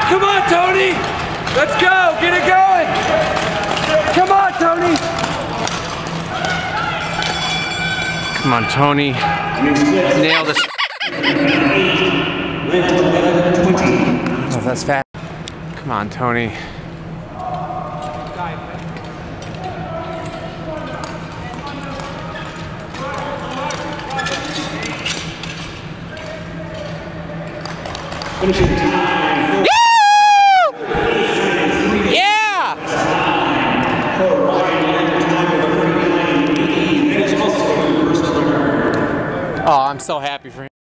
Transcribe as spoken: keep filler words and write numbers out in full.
Come on, Tony! Let's go! Get it going! Come on, Tony! Come on, Tony. Nail this. Oh, that's fast. Come on, Tony. Finishing time. Yeah! Oh, I'm so happy for him.